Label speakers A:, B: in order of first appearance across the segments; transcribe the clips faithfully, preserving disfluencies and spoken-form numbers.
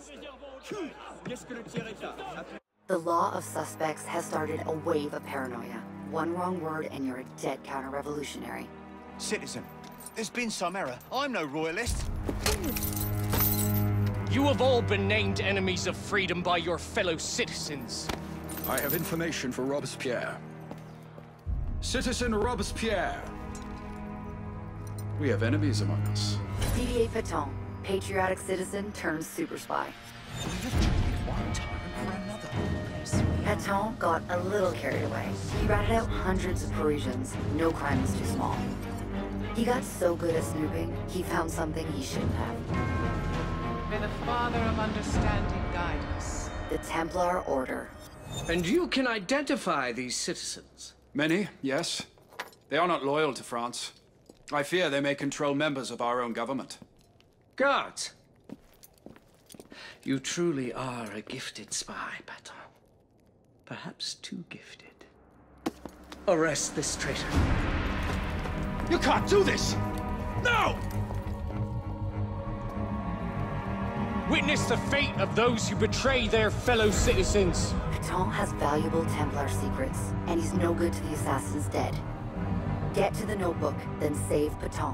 A: The law of suspects has started a wave of paranoia. One wrong word and you're a dead counter-revolutionary.
B: Citizen, there's been some error. I'm no royalist.
C: You have all been named enemies of freedom by your fellow citizens.
D: I have information for Robespierre. Citizen Robespierre. We have enemies among us.
A: Didier Pétain, patriotic citizen turned super spy.
B: We have traded one tyrant for another.
A: Pétain got a little carried away. He ratted out hundreds of Parisians. No crime was too small. He got so good at snooping, he found something he shouldn't have.
E: May the Father of Understanding guide us.
A: The Templar Order.
F: And you can identify these citizens?
D: Many, yes. They are not loyal to France. I fear they may control members of our own government.
F: Guards! You truly are a gifted spy, Pétain. Perhaps too gifted. Arrest this traitor.
B: You can't do this! No!
C: Witness the fate of those who betray their fellow citizens.
A: Pétain has valuable Templar secrets, and he's no good to the assassins dead. Get to the notebook, then save Pétain.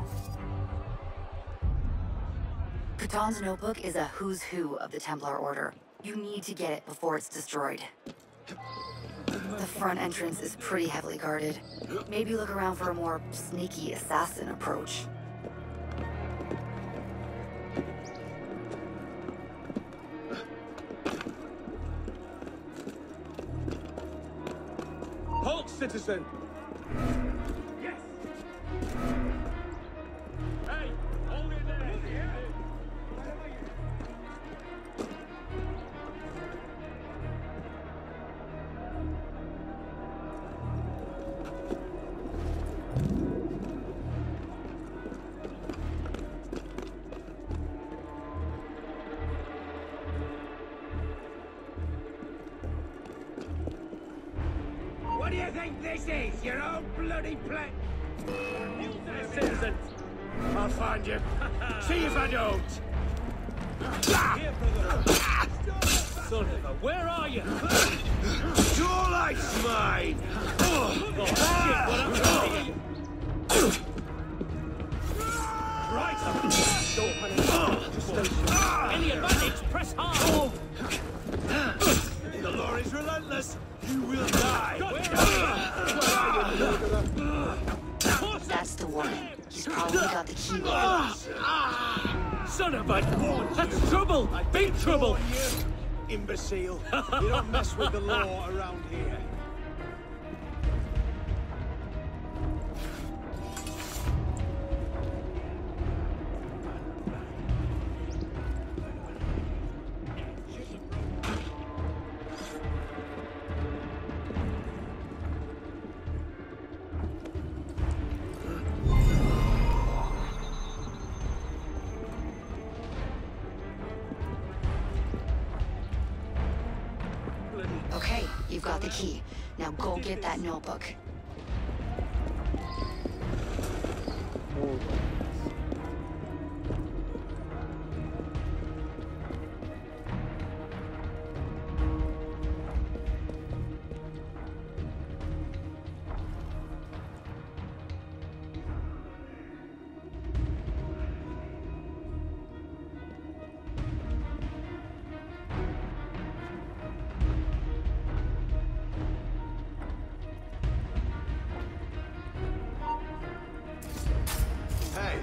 A: Pétain's notebook is a who's who of the Templar Order. You need to get it before it's destroyed. The front entrance is pretty heavily guarded. Maybe look around for a more sneaky assassin approach.
F: Halt, citizen!
C: Yes! Hey, hold it there!
G: What do you think this is? Your own bloody plan?
C: Citizens,
G: I'll find you. See if I don't.
C: son of a, where are you?
G: Your life's mine.
C: Oh, shit, what happened to you? Right, don't panic. Just stay still. Any advantage, press hard.
G: The law is relentless. You will die.
A: That's the one. He's probably got the key.
C: Son of a... That's trouble! Big trouble!
G: Imbecile. You don't mess with the law around here.
A: Okay, you've got the key. Now go get that notebook.
G: Hey,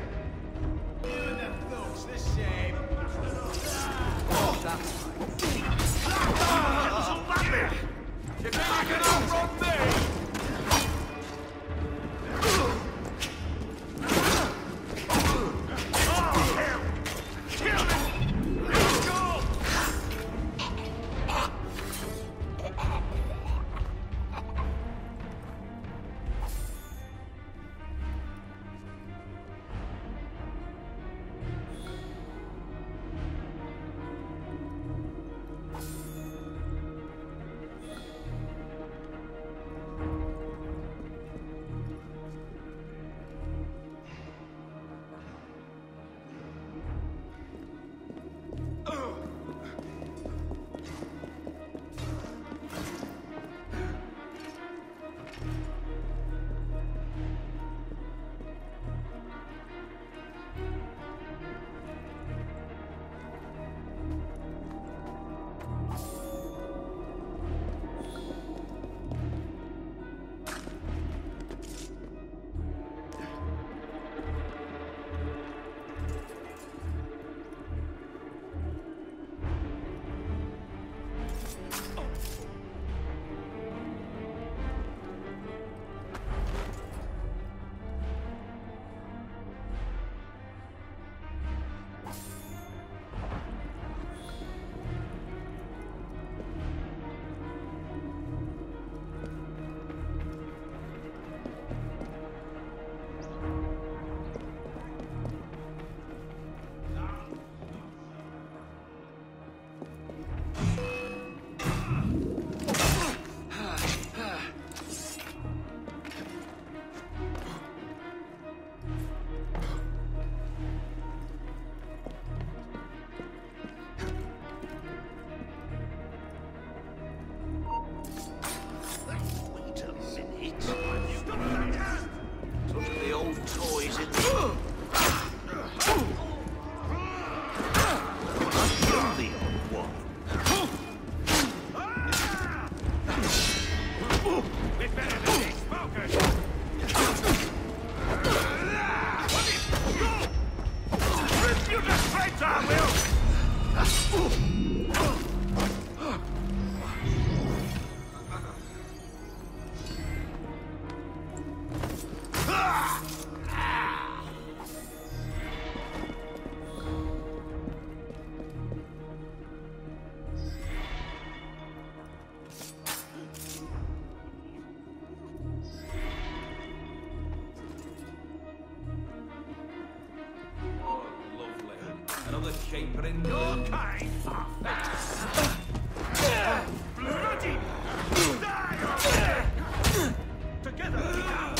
G: a caper in your kind, far-fetched. Bloody! Die already! Together we are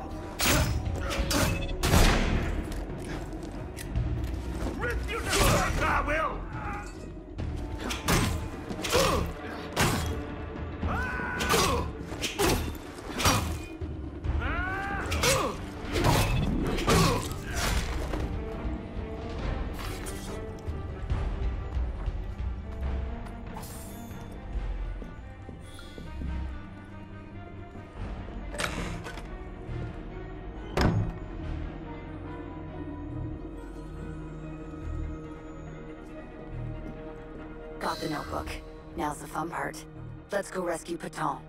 G: rip you to fuck, I will!
A: Got the notebook. Now's the fun part. Let's go rescue Paton.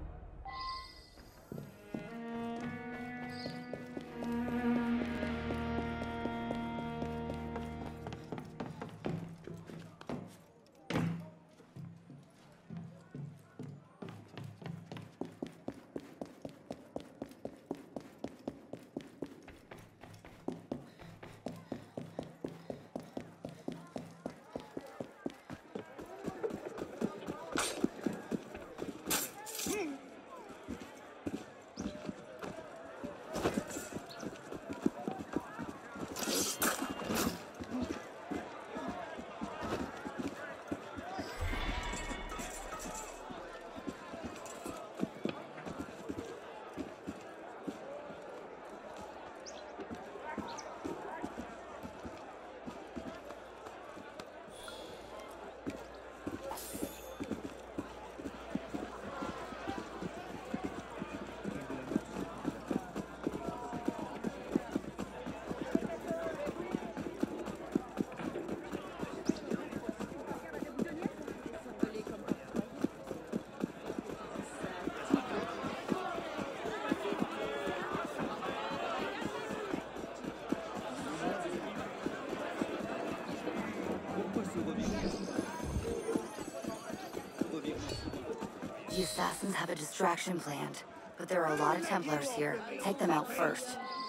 A: The assassins have a distraction planned, but there are a lot of Templars here. Take them out first.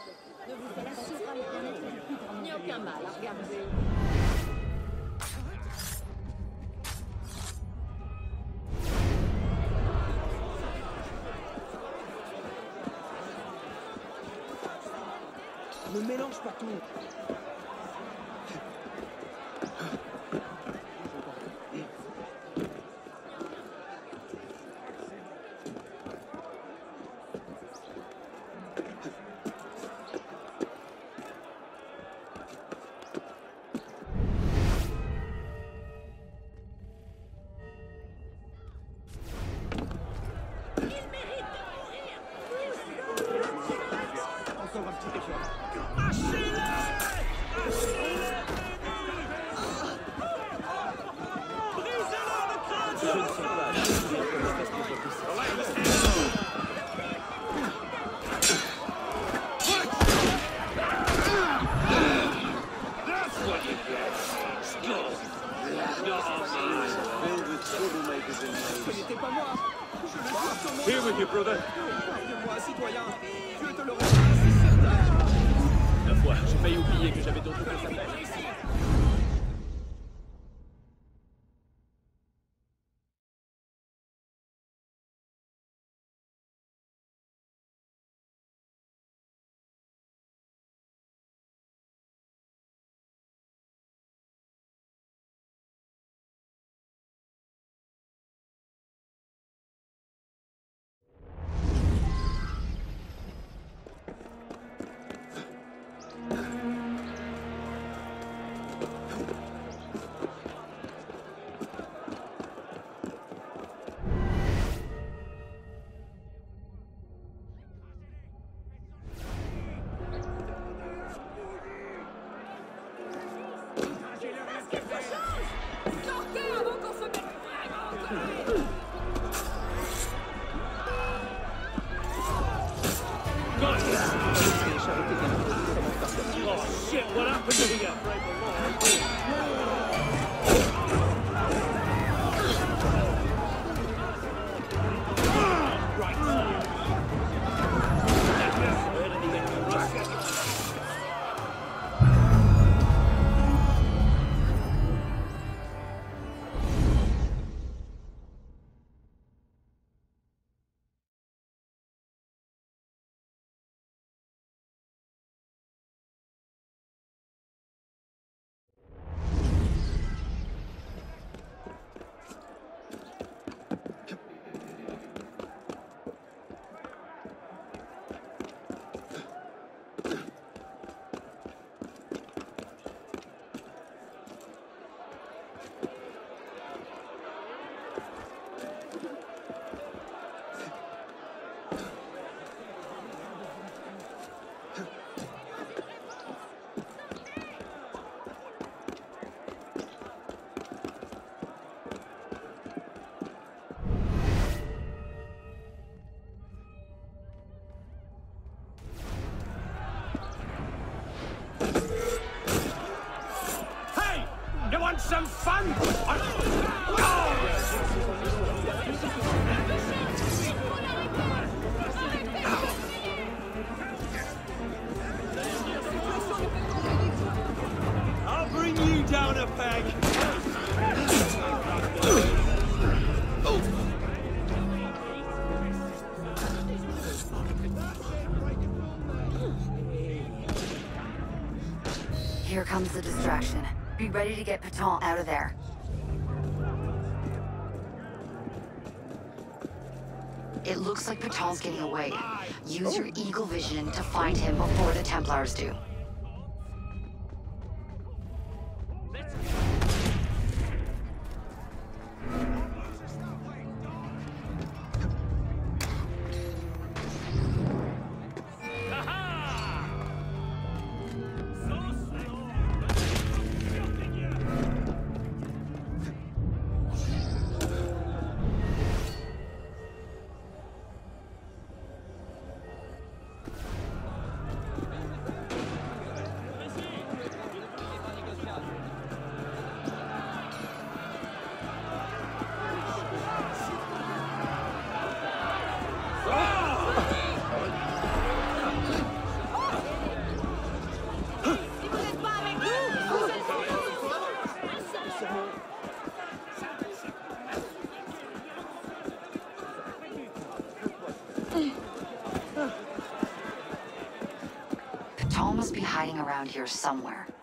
F: Ne mélange pas tout.
G: Here with you, brother.
H: La foi, j'ai failli oublier que j'avais d'autres choses à faire.
F: fun!
G: I'll bring you down a peg.
A: Here comes the distraction. Be ready to get Paton out of there. It looks like Paton's getting away. Use your eagle vision to find him before the Templars do. Paton must be hiding around here somewhere.